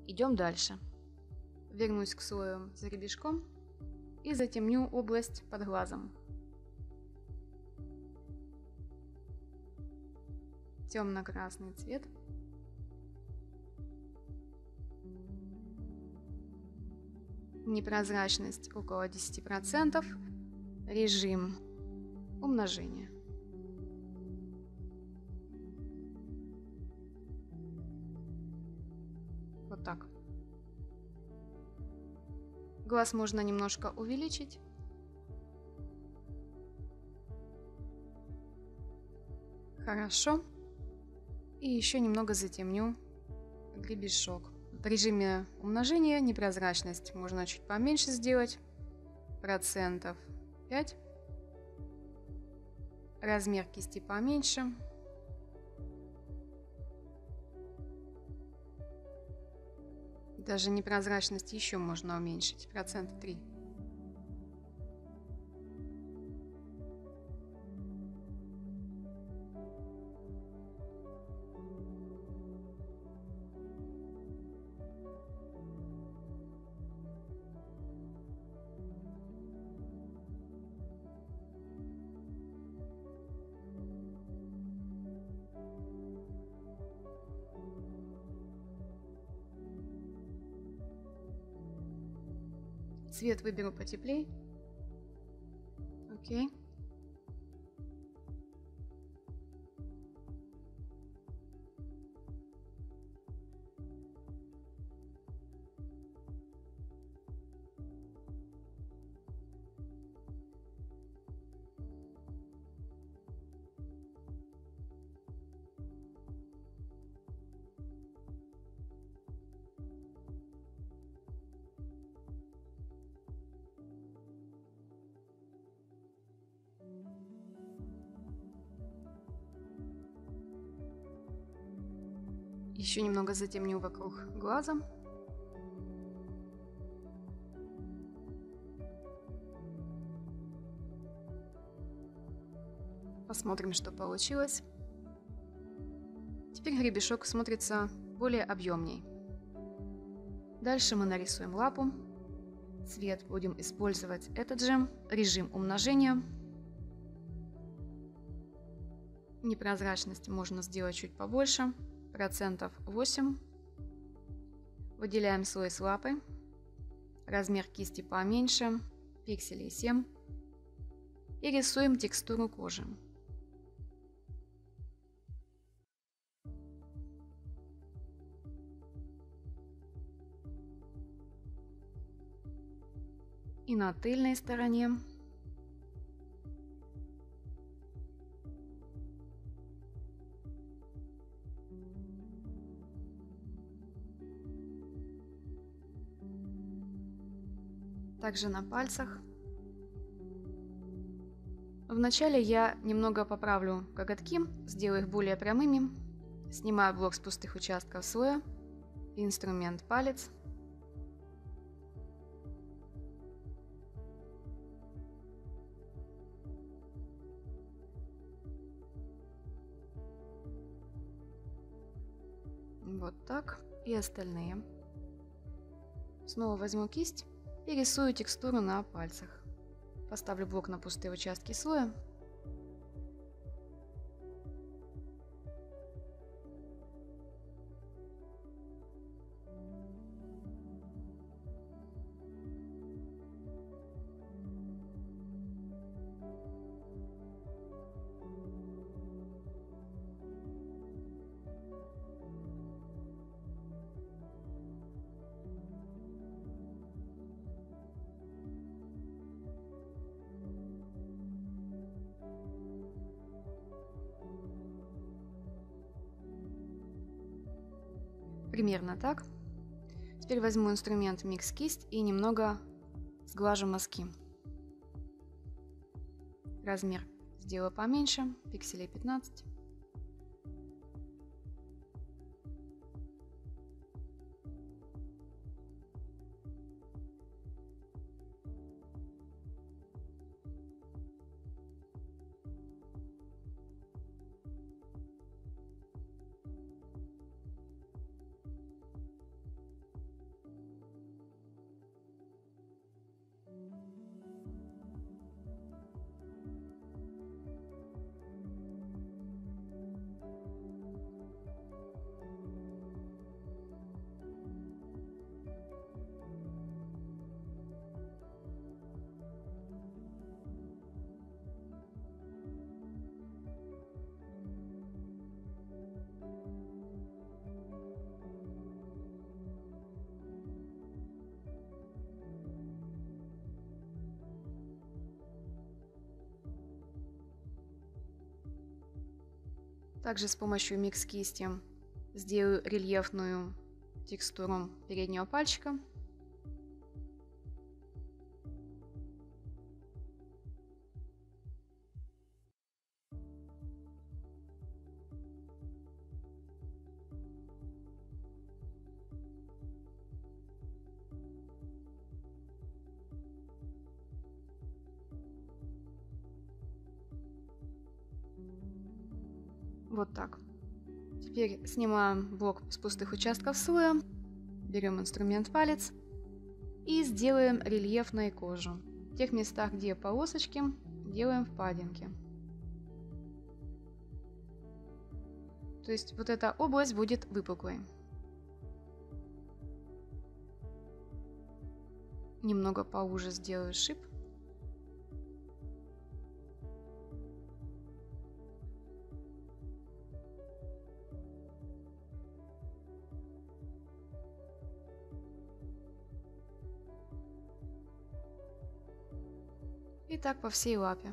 Идем дальше. Вернусь к слою с гребешком и затемню область под глазом. Темно-красный цвет. Непрозрачность около 10%. Режим умножения. Вот так. Глаз можно немножко увеличить. Хорошо. И еще немного затемню гребешок. В режиме умножения непрозрачность можно чуть поменьше сделать. 5%. Размер кисти поменьше. Даже непрозрачность еще можно уменьшить. 3%. Цвет выберу потеплее. Окей. Еще немного затемню вокруг глаза. Посмотрим, что получилось. Теперь гребешок смотрится более объемней. Дальше мы нарисуем лапу. Цвет будем использовать этот же. Режим умножения. Непрозрачность можно сделать чуть побольше. 8%. Выделяем слой с лапой. Размер кисти поменьше. Пикселей 7. И рисуем текстуру кожи. И на тыльной стороне. Также на пальцах. Вначале я немного поправлю коготки, сделаю их более прямыми. Снимаю блок с пустых участков слоя. Инструмент палец. Вот так. И остальные. Снова возьму кисть и рисую текстуру на пальцах. Поставлю блок на пустые участки слоя. Примерно так. Теперь возьму инструмент микс кисть и немного сглажу мазки. Размер сделаю поменьше, пикселей 15. Также с помощью микс кисти сделаю рельефную текстуру переднего пальчика. Вот так. Теперь снимаем блок с пустых участков слоя, берем инструмент палец и сделаем рельефной кожу. В тех местах, где полосочки, делаем впадинки. То есть вот эта область будет выпуклой. Немного поуже сделаю шип. И так по всей лапе.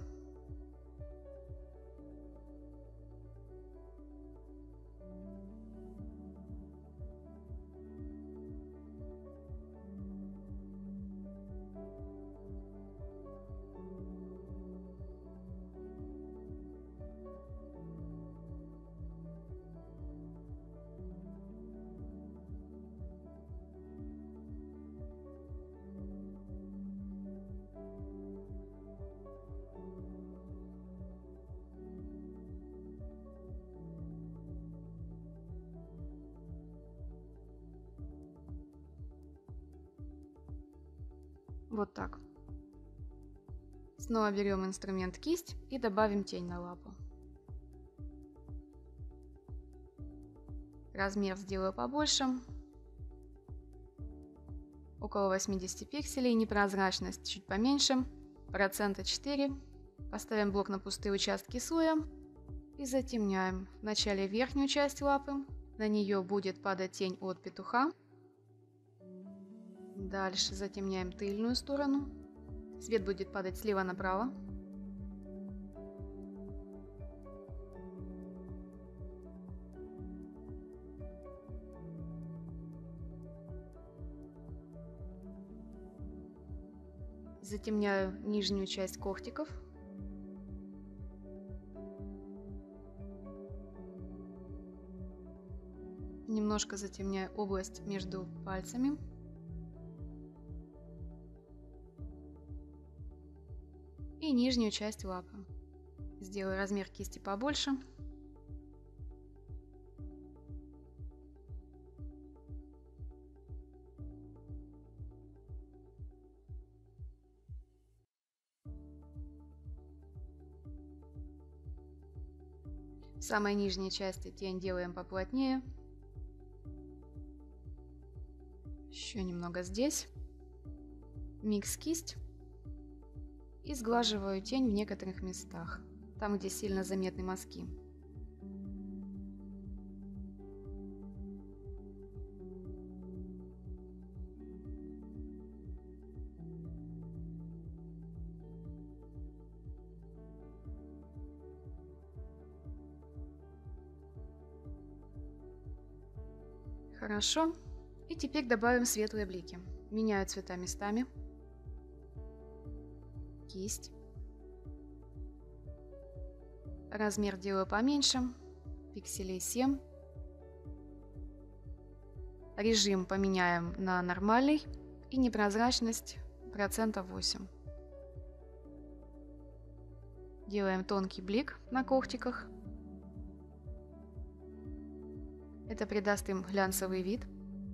Вот так. Снова берем инструмент кисть и добавим тень на лапу. Размер сделаю побольше. Около 80 пикселей. Непрозрачность чуть поменьше. 4%. Поставим блок на пустые участки слоя. И затемняем. Вначале верхнюю часть лапы. На нее будет падать тень от петуха. Дальше затемняем тыльную сторону. Свет будет падать слева направо. Затемняю нижнюю часть когтиков. Немножко затемняю область между пальцами. И нижнюю часть лапы. Сделаю размер кисти побольше. В самой нижней части тень делаем поплотнее. Еще немного здесь. Микс кисть. И сглаживаю тень в некоторых местах, там, где сильно заметны мазки. Хорошо. И теперь добавим светлые блики. Меняю цвета местами. Кисть. Размер делаю поменьше. Пикселей 7. Режим поменяем на нормальный. И непрозрачность 8%. Делаем тонкий блик на когтиках. Это придаст им глянцевый вид.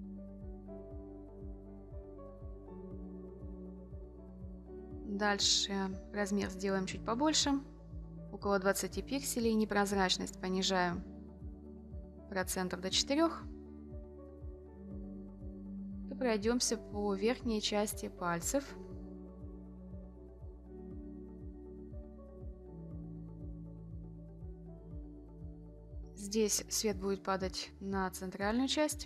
Дальше размер сделаем чуть побольше. Около 20 пикселей. Непрозрачность понижаем процентов до 4. И пройдемся по верхней части пальцев. Здесь свет будет падать на центральную часть.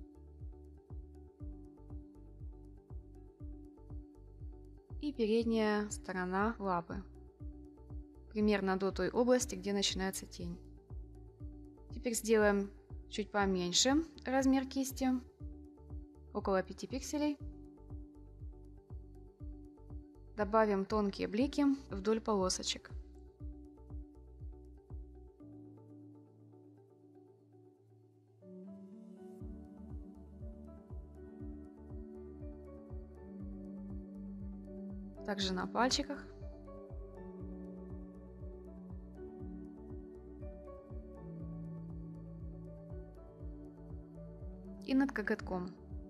И передняя сторона лапы. Примерно до той области, где начинается тень. Теперь сделаем чуть поменьше размер кисти, около 5 пикселей. Добавим тонкие блики вдоль полосочек. Также на пальчиках. И над коготком.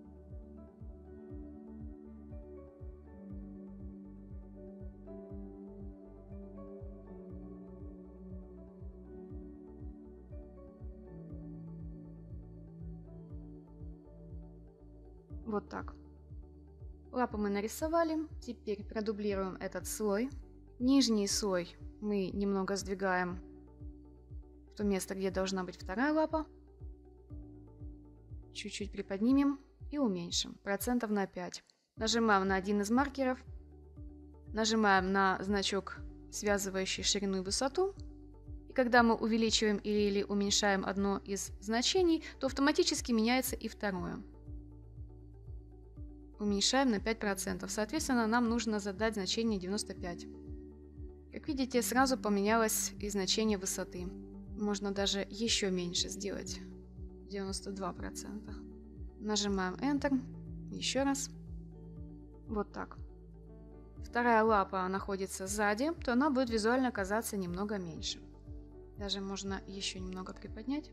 Вот так. Лапы мы нарисовали. Теперь продублируем этот слой. Нижний слой мы немного сдвигаем в то место, где должна быть вторая лапа. Чуть-чуть приподнимем и уменьшим процентов на 5. Нажимаем на один из маркеров. Нажимаем на значок, связывающий ширину и высоту. И когда мы увеличиваем или уменьшаем одно из значений, то автоматически меняется и второе. Уменьшаем на 5%. Соответственно, нам нужно задать значение 95. Как видите, сразу поменялось и значение высоты. Можно даже еще меньше сделать. 92%. Нажимаем Enter. Еще раз. Вот так. Вторая лапа находится сзади, то она будет визуально казаться немного меньше. Даже можно еще немного приподнять.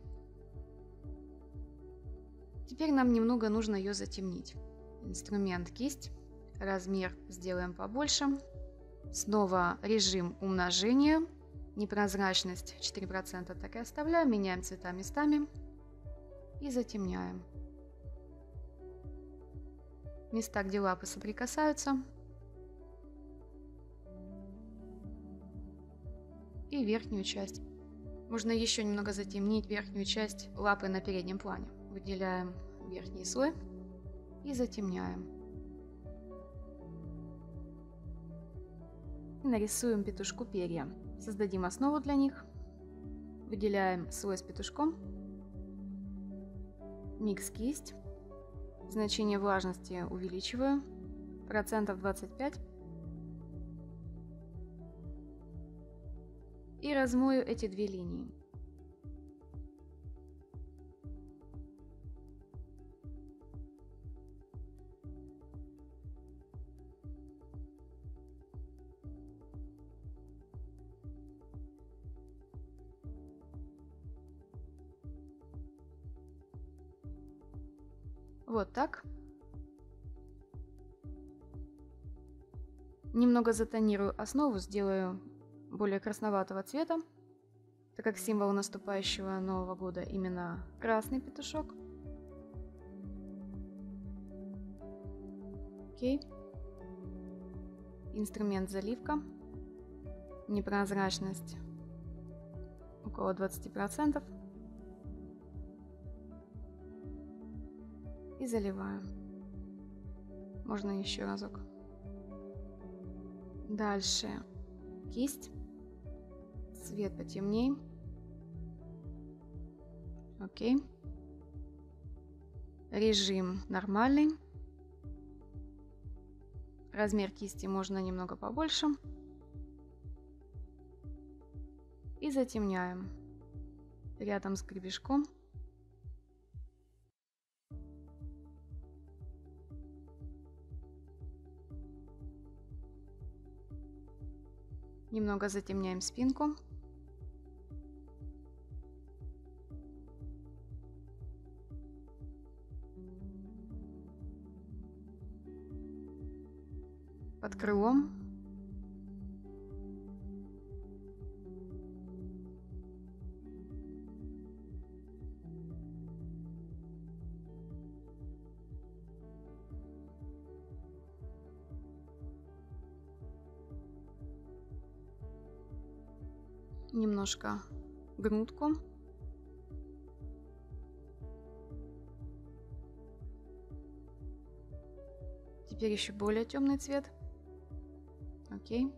Теперь нам немного нужно ее затемнить. Инструмент кисть. Размер сделаем побольше. Снова режим умножения. Непрозрачность 4% так и оставляем. Меняем цвета местами. И затемняем. Места, где лапы соприкасаются. И верхнюю часть. Можно еще немного затемнить верхнюю часть лапы на переднем плане. Выделяем верхний слой и затемняем. И нарисуем петушку перья. Создадим основу для них. Выделяем слой с петушком. Микс кисть. Значение влажности увеличиваю. Процентов 25. И размою эти две линии. Вот так. Немного затонирую основу, сделаю более красноватого цвета, так как символ наступающего Нового года именно красный петушок. Окей. Инструмент заливка. Непрозрачность около 20%. И заливаем. Можно еще разок. Дальше кисть. Цвет потемней. Окей. Режим нормальный. Размер кисти можно немного побольше. И затемняем рядом с гребешком. Немного затемняем спинку. Под крылом. Немножко грудку. Теперь еще более темный цвет. Окей.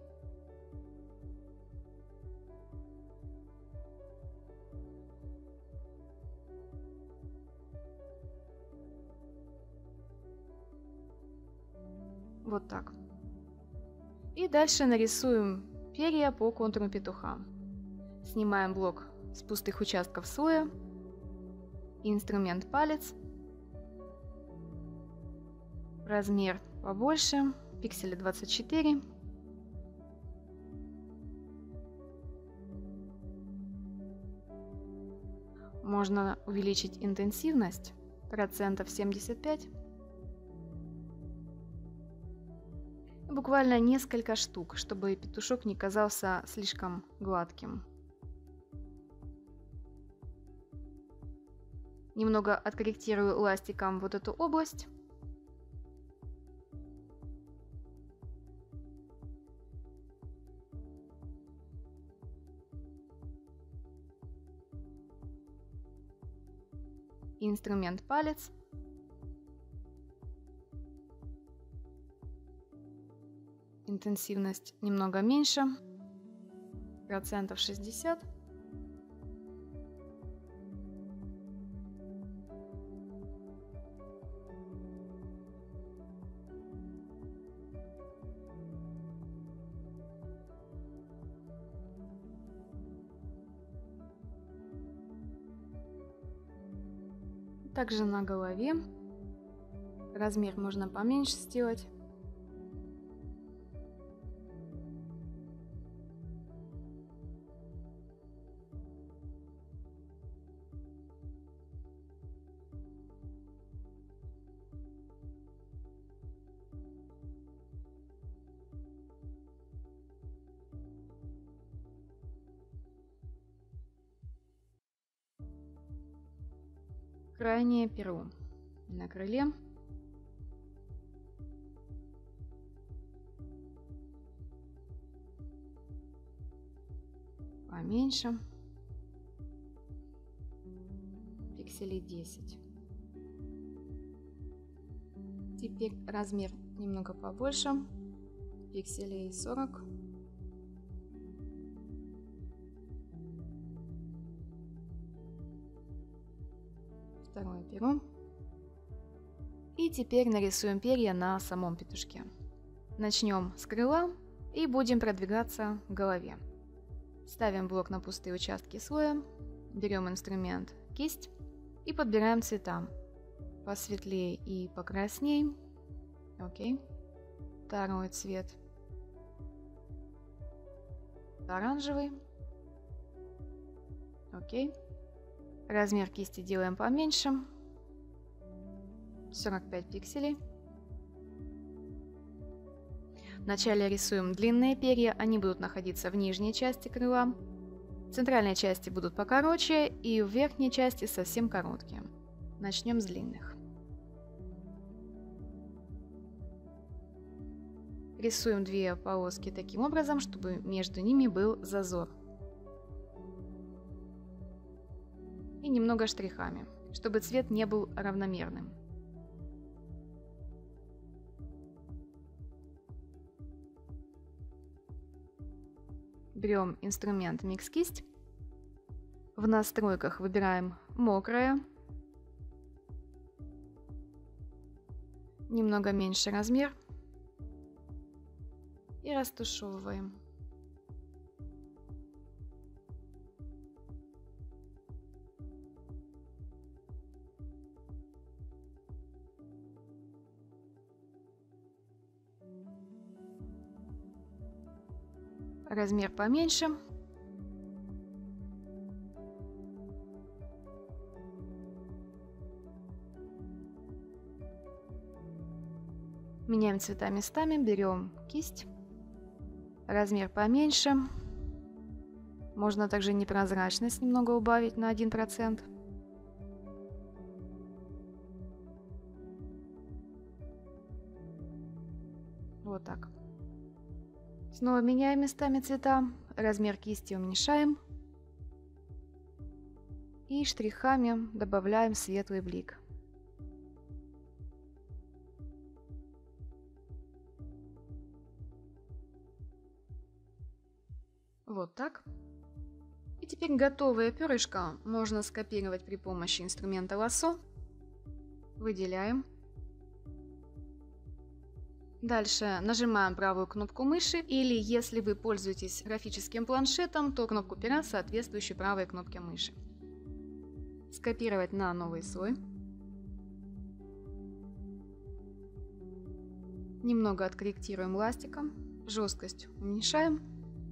Вот так. И дальше нарисуем перья по контуру петуха. Снимаем блок с пустых участков слоя, инструмент палец, размер побольше, пикселя 24. Можно увеличить интенсивность процентов 75. Буквально несколько штук, чтобы петушок не казался слишком гладким. Немного откорректирую ластиком вот эту область. Инструмент палец. Интенсивность немного меньше, процентов 60. Также на голове размер можно поменьше сделать. Крайнее перо на крыле. Поменьше. Пикселей 10. Теперь размер немного побольше. Пикселей 40. Второе перо. И теперь нарисуем перья на самом петушке. Начнем с крыла и будем продвигаться к голове. Ставим блок на пустые участки слоя, берем инструмент кисть и подбираем цвета. Посветлее и покраснее. Окей. Второй цвет. Оранжевый. Окей. Размер кисти делаем поменьше. 45 пикселей. Вначале рисуем длинные перья, они будут находиться в нижней части крыла. В центральной части будут покороче и в верхней части совсем короткие. Начнем с длинных. Рисуем две полоски таким образом, чтобы между ними был зазор. И немного штрихами, чтобы цвет не был равномерным. Берем инструмент Mix кисть. В настройках выбираем мокрое. Немного меньше размер. И растушевываем. Размер поменьше. Меняем цвета местами, берем кисть. Размер поменьше. Можно также непрозрачность немного убавить на 1%. Вот так. Снова меняем местами цвета, размер кисти уменьшаем и штрихами добавляем светлый блик. Вот так. И теперь готовое перышко можно скопировать при помощи инструмента лассо. Выделяем. Дальше нажимаем правую кнопку мыши, или если вы пользуетесь графическим планшетом, то кнопку пера, соответствующую правой кнопке мыши. Скопировать на новый слой. Немного откорректируем ластиком, жесткость уменьшаем.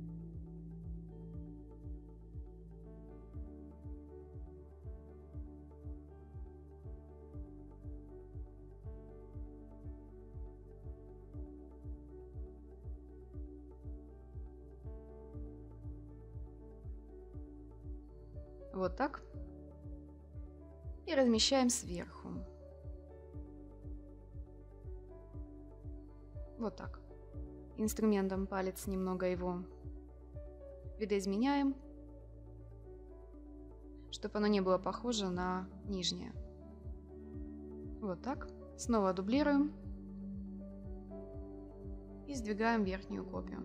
Вот так. И размещаем сверху. Вот так. Инструментом палец немного его видоизменяем, чтобы оно не было похоже на нижнее. Вот так. Снова дублируем и сдвигаем верхнюю копию.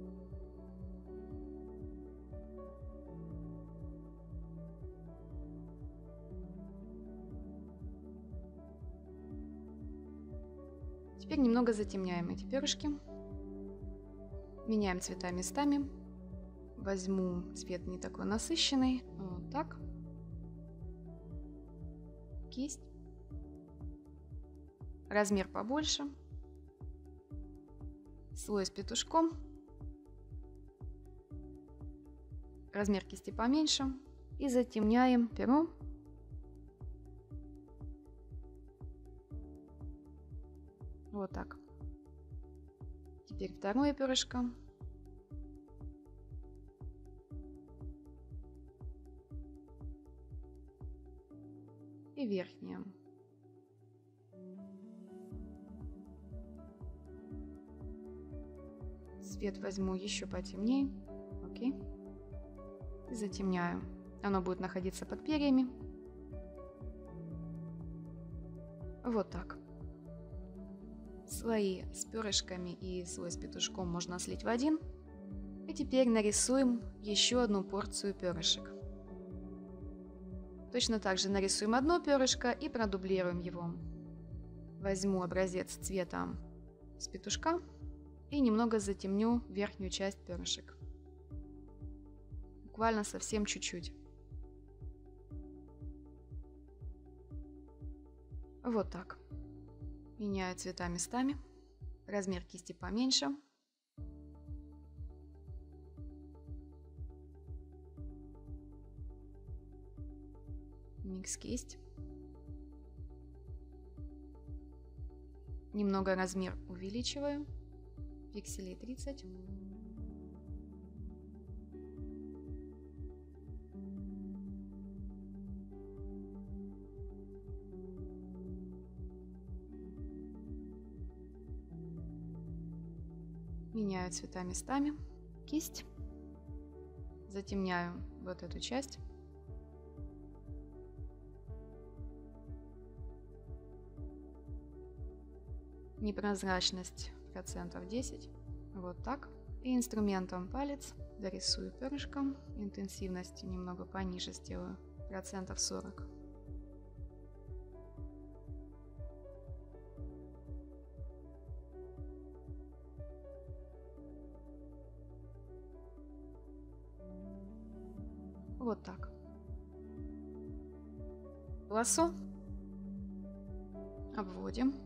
Теперь немного затемняем эти перышки. Меняем цвета местами. Возьму цвет не такой насыщенный. Вот так. Кисть. Размер побольше. Слой с петушком. Размер кисти поменьше. И затемняем перо. Вот так. Теперь второе перышко. И верхнее. Цвет возьму еще потемнее. Окей. И затемняю. Оно будет находиться под перьями. Вот так. Слои с перышками и слой с петушком можно слить в один. И теперь нарисуем еще одну порцию перышек. Точно так же нарисуем одно перышко и продублируем его. Возьму образец цвета с петушка и немного затемню верхнюю часть перышек. Буквально совсем чуть-чуть. Вот так. Меняю цвета местами. Размер кисти поменьше. Микс кисть. Немного размер увеличиваю. Пикселей 30. Меняю цвета местами. Кисть. Затемняю вот эту часть. Непрозрачность процентов 10. Вот так. И инструментом палец дорисую перышком. Интенсивность немного пониже сделаю. Процентов 40. Вот так. Лассо. Обводим.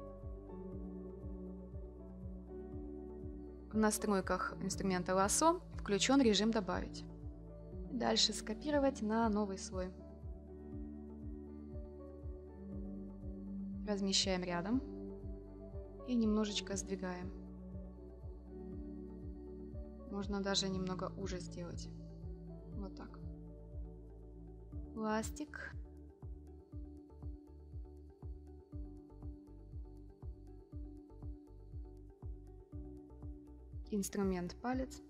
В настройках инструмента лассо включен режим «Добавить». Дальше скопировать на новый слой. Размещаем рядом и немножечко сдвигаем. Можно даже немного уже сделать. Вот так. Ластик. Инструмент палец.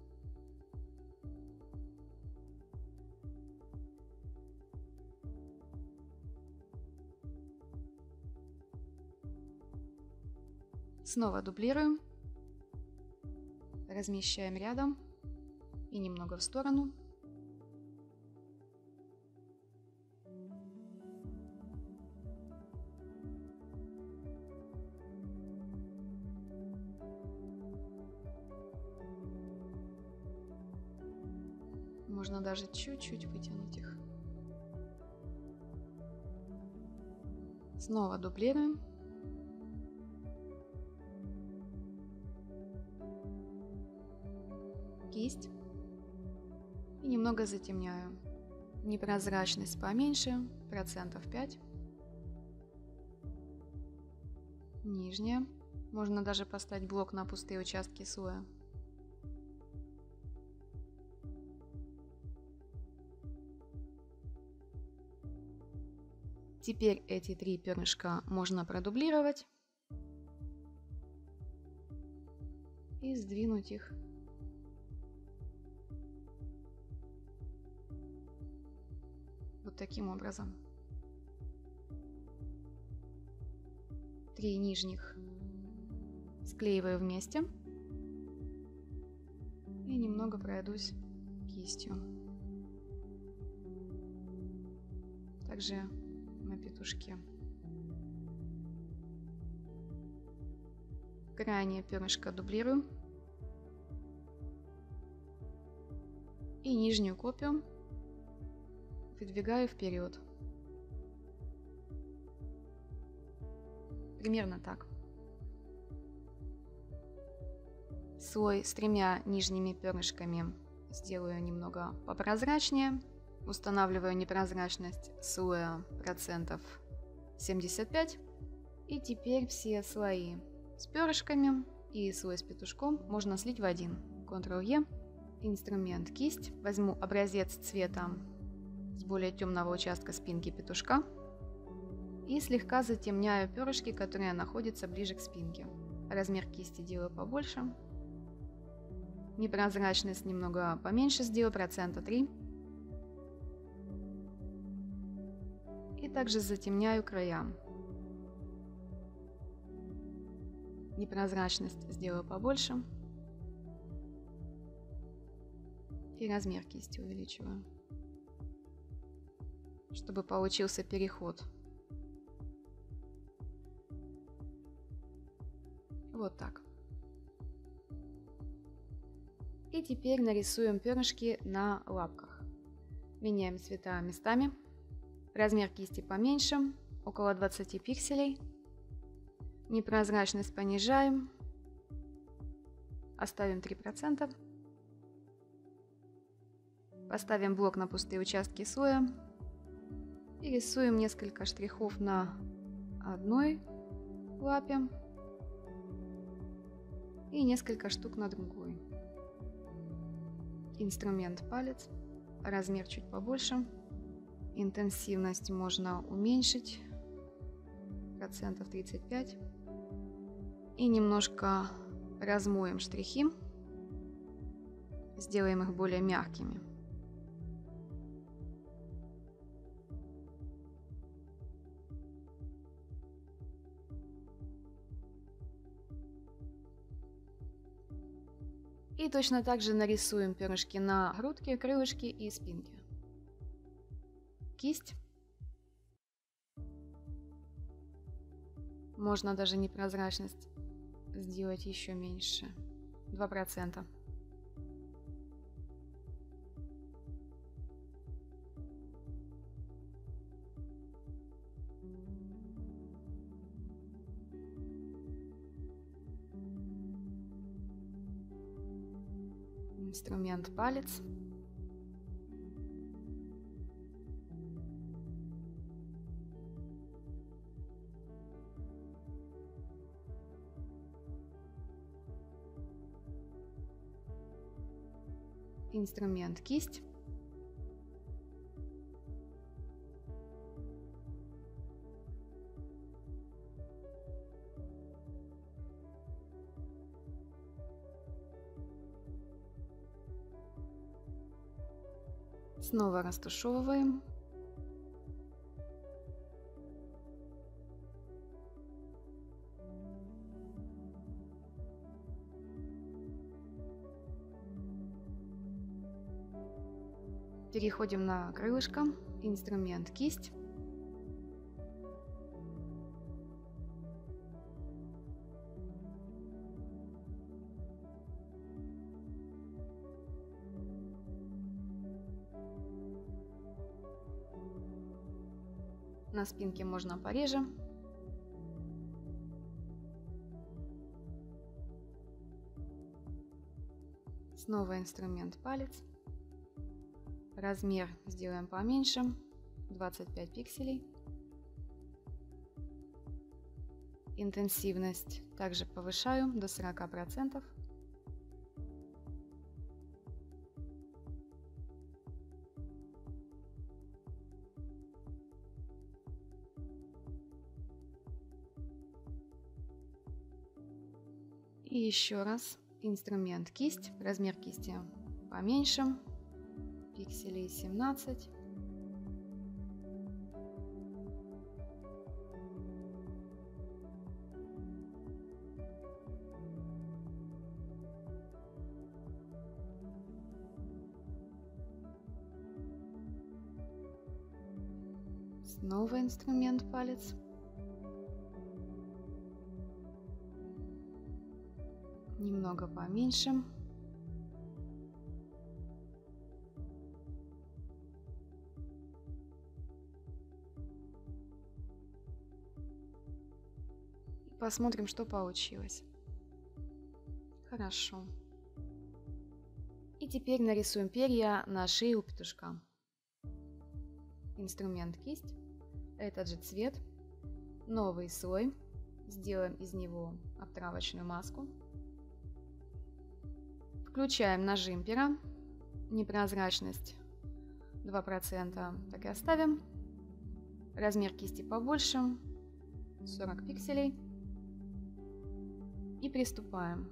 Снова дублируем. Размещаем рядом и немного в сторону. Можно даже чуть-чуть вытянуть их. Снова дублируем. Кисть. И немного затемняю. Непрозрачность поменьше, 5%. Нижняя. Можно даже поставить блок на пустые участки слоя. Теперь эти 3 перышка можно продублировать и сдвинуть их вот таким образом. 3 нижних склеиваю вместе и немного пройдусь кистью. Также на петушке. Крайнее перышко дублирую и нижнюю копию выдвигаю вперед. Примерно так. Слой с 3 нижними перышками сделаю немного попрозрачнее. Устанавливаю непрозрачность слоя 75%. И теперь все слои с перышками и слой с петушком можно слить в один. Ctrl-E. Инструмент кисть. Возьму образец цвета с более темного участка спинки петушка и слегка затемняю перышки, которые находятся ближе к спинке. Размер кисти делаю побольше. Непрозрачность немного поменьше сделаю, 3%. И также затемняю края. Непрозрачность сделаю побольше. И размер кисти увеличиваю, чтобы получился переход. Вот так. И теперь нарисуем перышки на лапках. Меняем цвета местами. Размер кисти поменьше, около 20 пикселей. Непрозрачность понижаем. Оставим 3%. Поставим блок на пустые участки слоя. И рисуем несколько штрихов на одной лапе. И несколько штук на другой. Инструмент палец. Размер чуть побольше. Интенсивность можно уменьшить. 35%. И немножко размоем штрихи. Сделаем их более мягкими. И точно так же нарисуем перышки на грудке, крылышки и спинке. Кисть. Можно даже непрозрачность сделать еще меньше. 2%. Инструмент палец. Инструмент кисть. Снова растушевываем. Переходим на крылышко. Инструмент кисть. На спинке можно пореже. Снова инструмент палец. Размер сделаем поменьше, 25 пикселей. Интенсивность также повышаю до 40%. И еще раз инструмент кисть, размер кисти поменьше, пикселей 17. Снова инструмент палец. Немного поменьше. И посмотрим, что получилось. Хорошо. И теперь нарисуем перья на шее у петушка. Инструмент кисть. Этот же цвет. Новый слой. Сделаем из него обтравочную маску. Включаем нажим пера. Непрозрачность 2%. Так и оставим. Размер кисти побольше. 40 пикселей. И приступаем.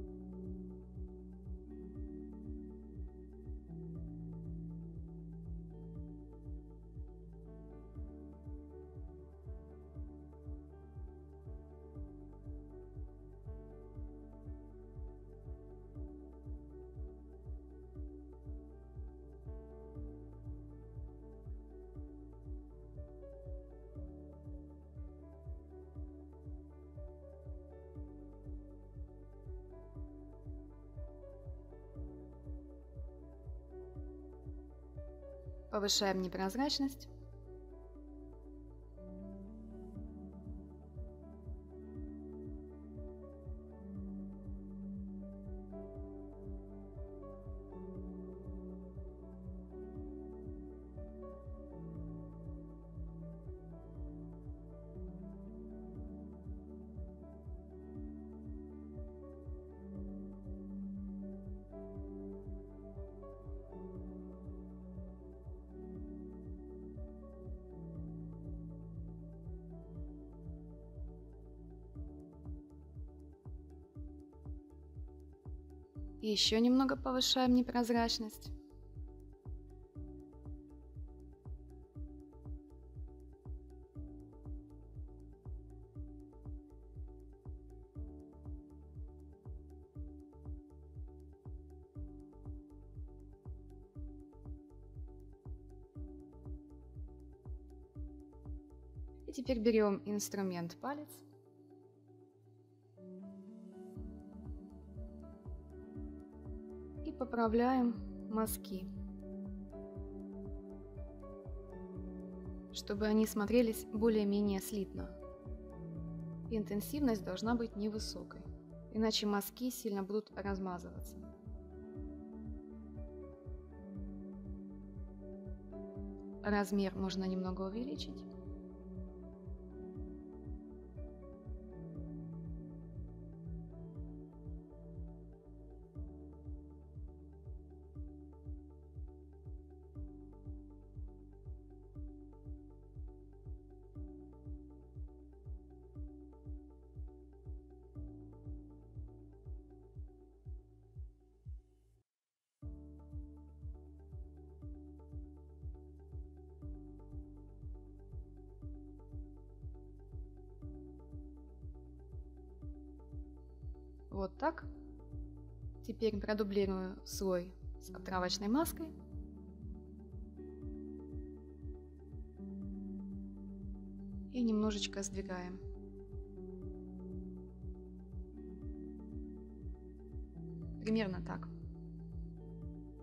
Повышаем непрозрачность. И еще немного повышаем непрозрачность. И теперь берем инструмент палец. И поправляем мазки, чтобы они смотрелись более-менее слитно. Интенсивность должна быть невысокой, иначе мазки сильно будут размазываться. Размер можно немного увеличить. Вот так. Теперь продублирую слой с обтравочной маской. И немножечко сдвигаем. Примерно так.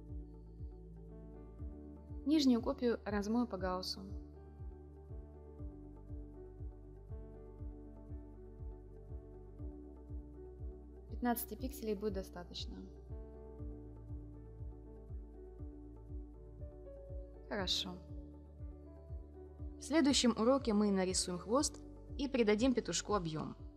Нижнюю копию размою по гауссу. 15 пикселей будет достаточно. Хорошо. В следующем уроке мы нарисуем хвост и придадим петушку объем.